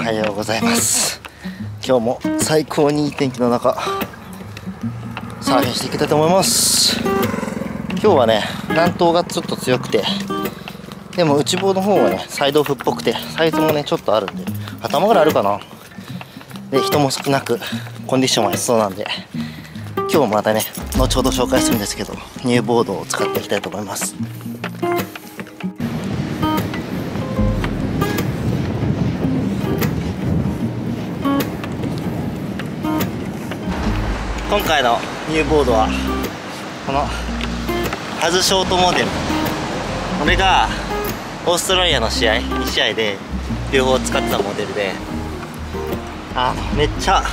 おはようございます。今日も最高にいい天気の中サーフィンしていきたいと思います。今日はね、南東がちょっと強くて、でも内房の方はねサイドオフっぽくて、サイズもねちょっとあるんで、頭ぐらいあるかな。で人も少なくコンディションは良さそうなんで、今日もまたね後ほど紹介するんですけど、ニューボードを使っていきたいと思います。今回のニューボードはこのハズショートモデル。これがオーストラリアの試合2試合で両方使ってたモデルで、めっちゃいい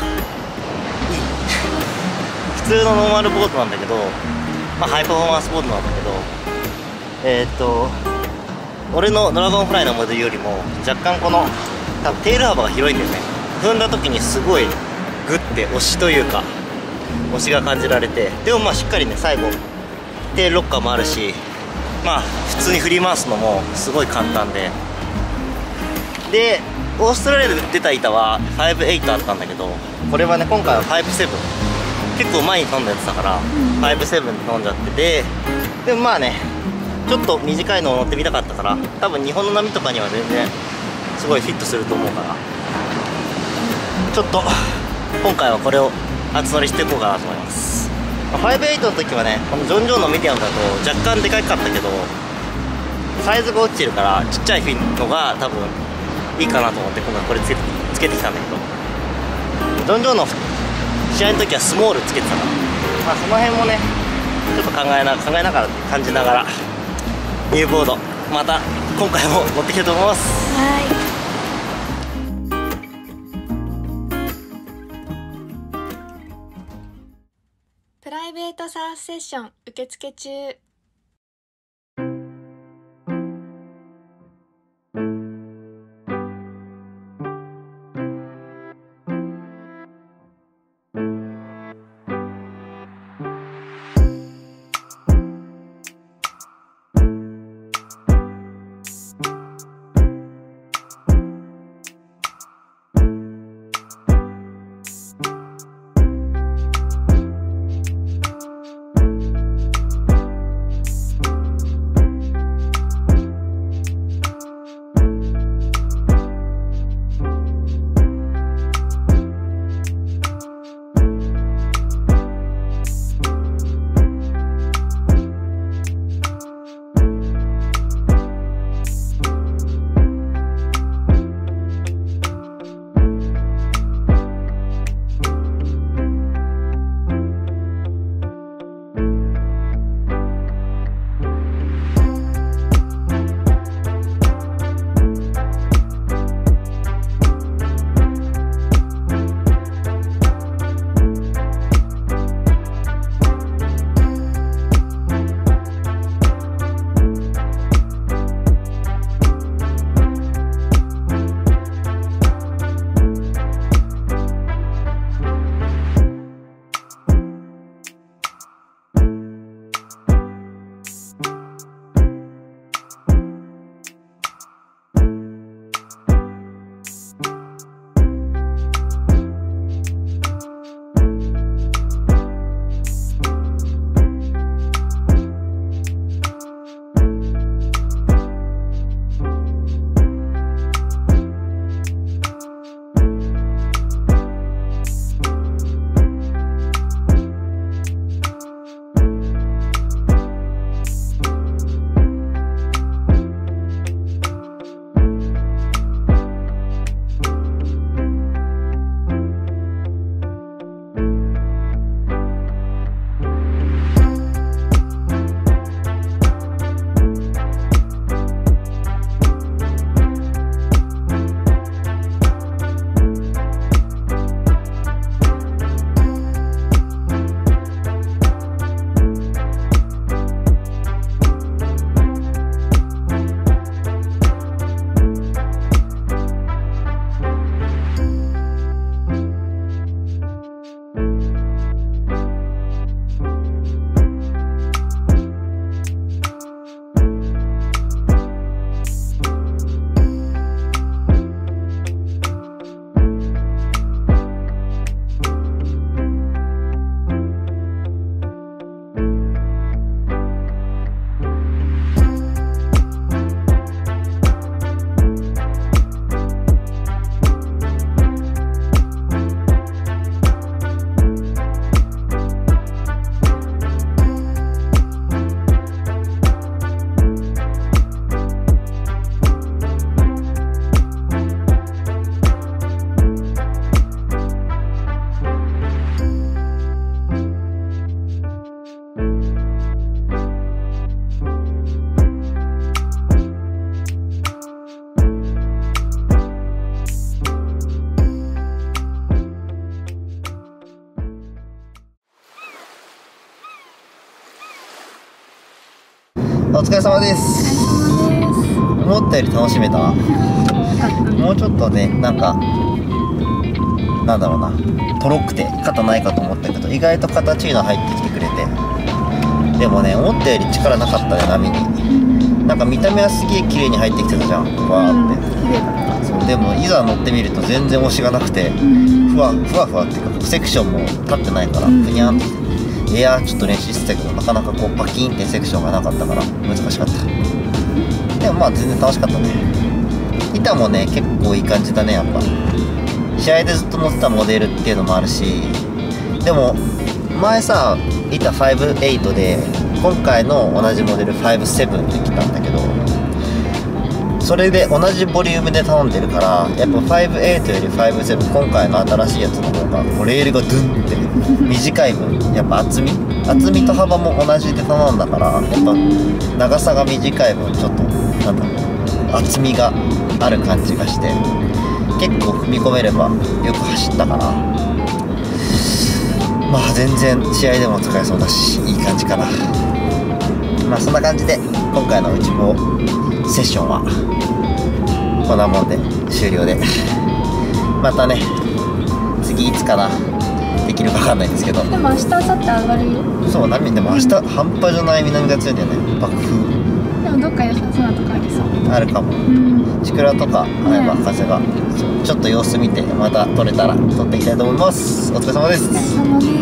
普通のノーマルボードなんだけど、ハイパフォーマンスボードなんだけど、俺のドラゴンフライのモデルよりも若干この多分テール幅が広いんだよね。踏んだ時にすごいグッて押しというか押しが感じられて、でもしっかりね最後テールロッカーもあるし、普通に振り回すのもすごい簡単で、オーストラリアで売ってた板は5-8あったんだけど、これはね今回は5-7、結構前に飛んだやつだから5-7で飛んじゃってて、でもちょっと短いのを乗ってみたかったから、多分日本の波とかには全然すごいフィットすると思うから、ちょっと今回はこれを厚乗りしていこうかなと思います。5-8の時はね、このジョン・ジョーのミディアムだと若干でかかったけど、サイズが落ちてるからちっちゃいフィンのが多分いいかなと思って今回これつけてきたんだけど、ジョン・ジョーの試合の時はスモールつけてたから、その辺もねちょっと考えながら感じながらニューボードまた今回も持ってきたいと思います。 プライベートサーフセッション受付中。 お疲れ様です。思ったより楽しめた。もうちょっとね、なんだろうな、とろくて肩ないかと思ったけど、意外と形いいの入ってきてくれて、でもね、思ったより力なかったね、波に。なんか見た目はすげえ綺麗に入ってきてたじゃん、わーって。そう、でもいざ乗ってみると全然押しがなくて、ふわふわっていうか、セクションも立ってないから、ふにゃんって。エアーちょっと練習してたけど、なかなかこうパキンってセクションがなかったから難しかった。でもまあ全然楽しかったね。板もね結構いい感じだね。やっぱ試合でずっと乗ってたモデルっていうのもあるし、でも前さ板58で今回の同じモデル57で来たんだけど、それで同じボリュームで頼んでるから、やっぱ58より57、今回の新しいやつの方がこうレールがドゥンって短い分、やっぱ厚みと幅も同じで頼んだから、やっぱ長さが短い分ちょっと厚みがある感じがして、結構踏み込めればよく走ったから、まあ全然試合でも使えそうだし、いい感じかな。まあそんな感じで今回の内房セッションはこんなもんで終了で、またね次いつかなできるか分かんないんですけど、 でも明日明後日上がるよ。 そう、波でも明日、半端じゃない南が強いんだよね。爆風でもどっか良さそうなとこありそう。 あるかも。チクラとかあれば風が、ちょっと様子見てまた撮れたら撮っていきたいと思います。お疲れ様です。 お疲れ様です。